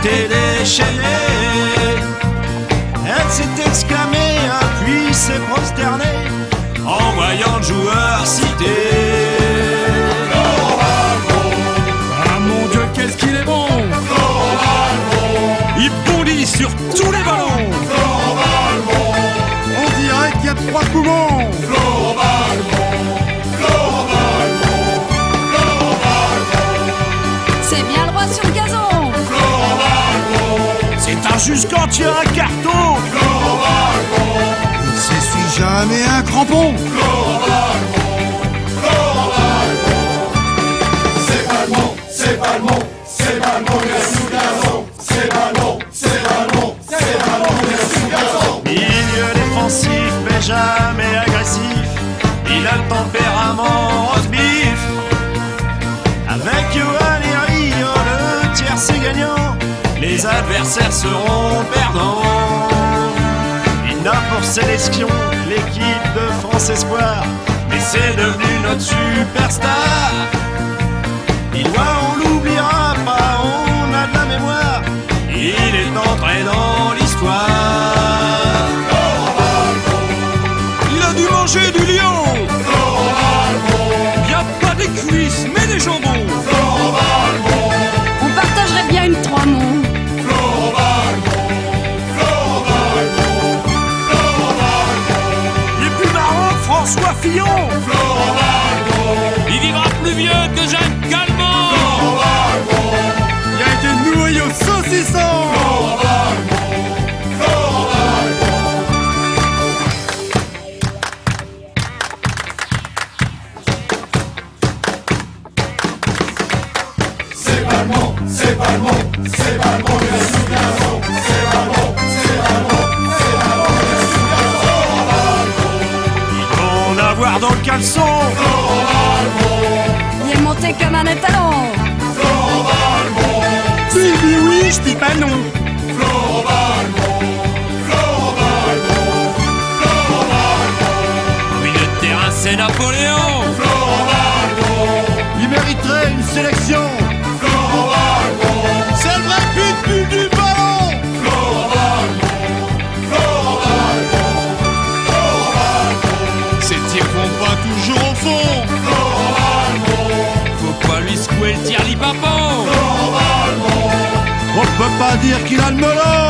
était déchaînée. Elle s'est exclamée, puis s'est prosternée en voyant le joueur cité. Ah mon Dieu, qu'est-ce qu'il est bon! Il bondit sur tous les ballons. On dirait qu'il y a 3 poumons. C'est bien le roi sur le gazon. C'est injuste quand il y a un carton. Il s'essuie jamais un crampon. C'est Balmont, c'est Balmont, c'est Balmont, il est sous gazon. C'est Balmont, c'est Balmont, c'est Balmont, il est sous gazon. Milieu défensif, mais jamais agressif. Il a le tempérament roast beef. Avec Johan et Rio, le tiers c'est gagnant. Les adversaires seront perdants. Il n'a pour sélection l'équipe de France Espoir, mais c'est devenu notre superstar. Il doit, on l'oubliera pas, on a de la mémoire. Il est entré dans l'histoire. Il a dû manger du lion. Y a pas des cuisses, mais des jambons. On partagerait bien une 3 mots. Il est plus marrant que François Fillon. Il vivra plus vieux que Jacques Calment. Il a été nourri au saucisson. C'est Balmont, c'est Balmont, c'est Balmont, il est sous gazon. C'est Balmont, c'est Balmont, c'est Balmont, il est sous gazon. Ils vont en avoir dans le caleçon. Il est monté comme un étalon. Tu dis oui, je dis pas non. Milieu de terrain, c'est Napoléon. Il mériterait une sélection. C'est le vrai but du ballon. Ses tirs vont pas toujours au fond. Faut pas lui secouer le tir-li-papon. On peut pas dire qu'il a le melon.